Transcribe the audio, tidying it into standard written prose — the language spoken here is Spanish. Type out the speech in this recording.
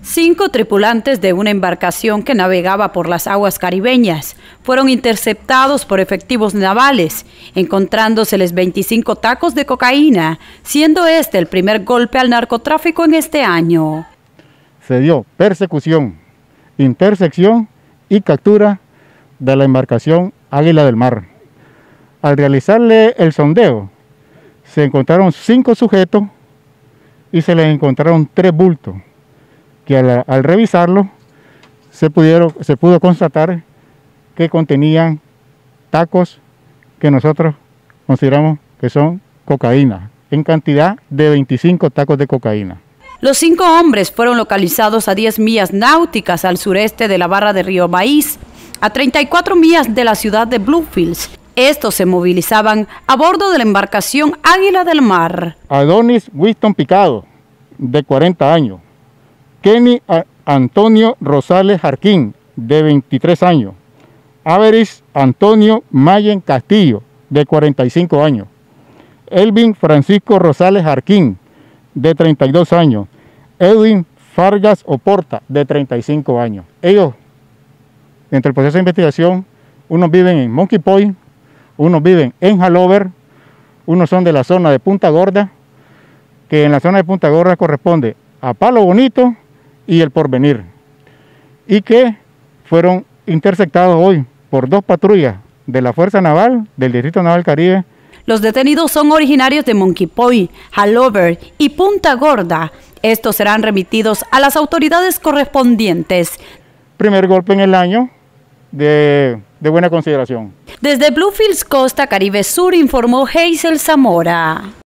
5 tripulantes de una embarcación que navegaba por las aguas caribeñas fueron interceptados por efectivos navales, encontrándoseles 25 tacos de cocaína, siendo este el primer golpe al narcotráfico en este año. Se dio persecución, intersección y captura de la embarcación Águila del Mar. Al realizarle el sondeo, se encontraron 5 sujetos y se les encontraron 3 bultos, que al revisarlo se pudo constatar que contenían tacos que nosotros consideramos que son cocaína, en cantidad de 25 tacos de cocaína. Los 5 hombres fueron localizados a 10 millas náuticas al sureste de la barra de Río Maíz, a 34 millas de la ciudad de Bluefields. Estos se movilizaban a bordo de la embarcación Águila del Mar. Adonis Winston Picado, de 40 años. Kenny Antonio Rosales Jarquín, de 23 años. Averis Antonio Mayen Castillo, de 45 años. Elvin Francisco Rosales Jarquín, de 32 años. Edwin Fargas Oporta, de 35 años. Ellos, entre el proceso de investigación, unos viven en Monkey Point, unos viven en Halover, unos son de la zona de Punta Gorda, que en la zona de Punta Gorda corresponde a Palo Bonito y El Porvenir, y que fueron interceptados hoy por 2 patrullas de la Fuerza Naval del Distrito Naval Caribe. Los detenidos son originarios de Monkey Point, Halover y Punta Gorda. Estos serán remitidos a las autoridades correspondientes. Primer golpe en el año de buena consideración. Desde Bluefields, Costa Caribe Sur, informó Hazel Zamora.